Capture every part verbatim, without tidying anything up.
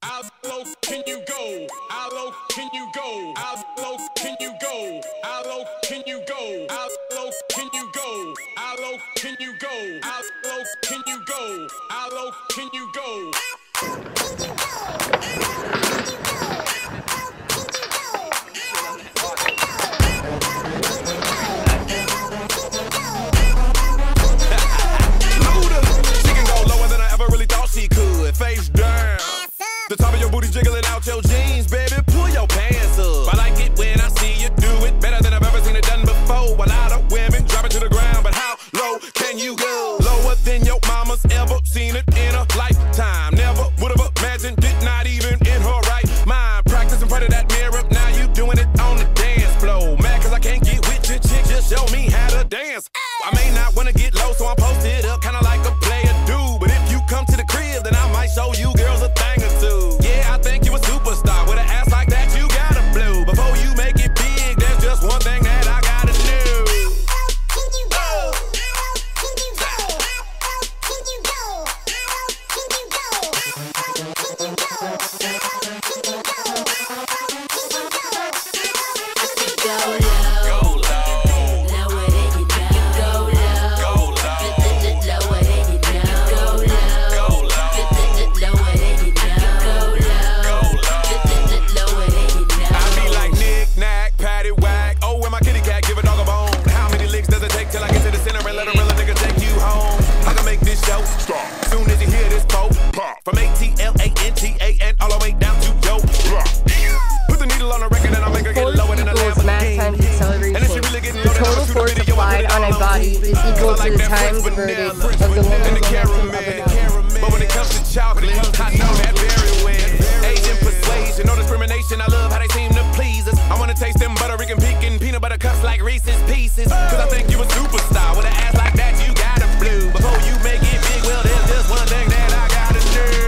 How low can you go? How low can you go? How low can you go? How low can you go? How low can you go? How low can you go? How low can you go? How low can you go? Face down. The top of your booty jiggling out your jeans, baby. Pull your pants up. I like it when I see you do it better than I've ever seen it done before. A lot of women drop it to the ground, but how low can you go? Lower than your mama's ever seen it in a lifetime. Never would have imagined it, not even in her right mind. Practice in front of that mirror, now you doing it on the dance floor. Mad cause I can't get with your chick, just show me how to dance. I may not wanna get low, so I'm posted up, kinda like a player dude. But if you come to the crib, then I might show you girls a thing or two. Yeah, I think you a superstar. With an ass like that, you gotta blow. Before you make it big, there's just one thing that I gotta do. From A T L A N T A and all the way down to yo. Put the needle on the record and I'll make her get lower than a Lamborghini. And if she really getting low, the total force applied on a body is equal to the time diverted of the woman's caramel. But when it comes to chocolate, I know that very well. Asian persuasion, no discrimination. I love how they seem to please us. I wanna taste them butterick and pecan peanut butter cups like Reese's Pieces. Cause I think you a superstar. With an ass like that, you gotta blue. Before you make it big, well, there's just one thing that I gotta do.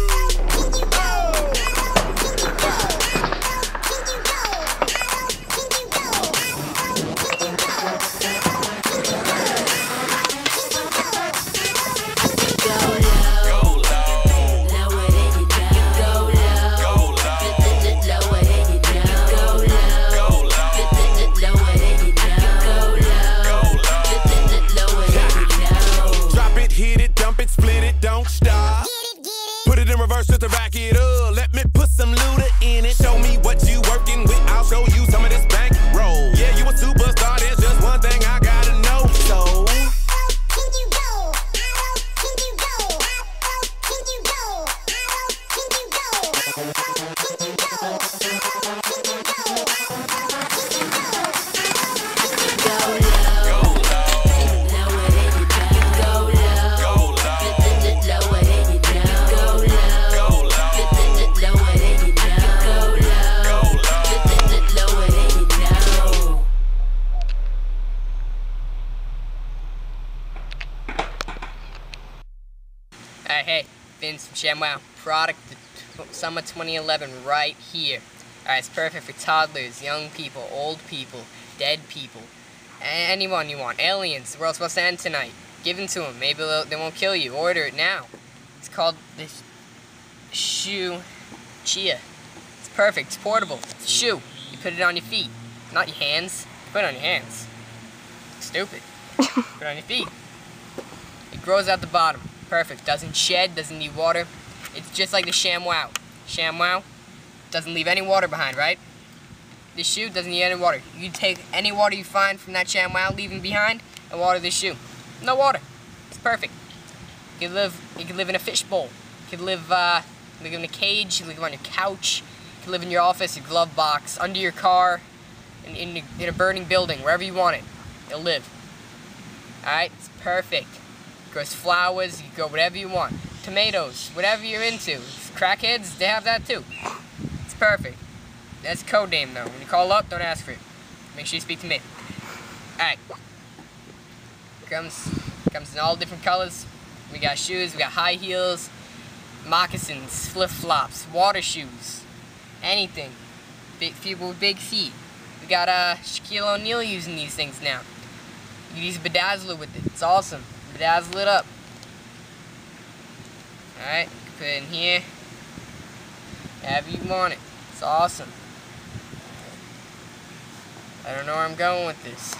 Just to back it up, let me put some looter in it. Show me what you working with, I'll show you some of this bank roll. Yeah, you a superstar, there's just one thing I gotta know. So can you go? Can you go? Can you go? Can you go? Can you go? Alright, hey, Vince from ShamWow. Product summer twenty eleven right here. Alright, it's perfect for toddlers, young people, old people, dead people, anyone you want. Aliens, the world's supposed to end tonight. Give them to them. Maybe they won't kill you. Order it now. It's called the shoe chea. It's perfect. It's portable. It's a shoe. You put it on your feet, not your hands. You put it on your hands. Stupid. Put it on your feet. It grows out the bottom. Perfect. Doesn't shed, doesn't need water. It's just like the ShamWow. ShamWow doesn't leave any water behind, right? This shoe doesn't need any water. You take any water you find from that ShamWow leaving behind and water this shoe. No water. It's perfect. You can live you can live in a fishbowl. You can live uh live in a cage, you can live on your couch, you can live in your office, your glove box, under your car, in, in, in a burning building, wherever you want it. It'll live. Alright? It's perfect. Grows flowers, you can grow whatever you want. Tomatoes, whatever you're into. Crackheads, they have that too. It's perfect. That's a code name though. When you call up, don't ask for it. Make sure you speak to me. Alright. Comes comes in all different colors. We got shoes, we got high heels, moccasins, flip-flops, water shoes, anything. Big people with big feet. We got uh, Shaquille O'Neal using these things now. You use Bedazzler with it. It's awesome. Bedazzle it up. Alright, put it in here. Have you want it. It's awesome. I don't know where I'm going with this.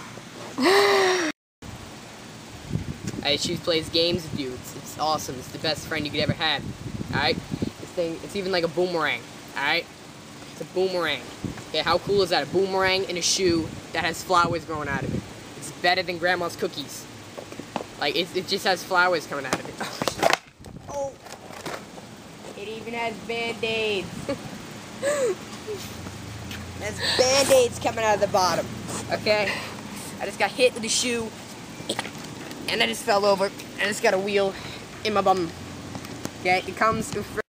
I choose plays games with you. It's, it's awesome. It's the best friend you could ever have. Alright? This thing, it's even like a boomerang. Alright? It's a boomerang. Okay, how cool is that? A boomerang in a shoe that has flowers growing out of it. It's better than grandma's cookies. Like, it, it just has flowers coming out of it. Oh, it even has band-aids. There's band-aids coming out of the bottom. Okay? I just got hit with the shoe, and I just fell over, and I just got a wheel in my bum. Okay? It comes with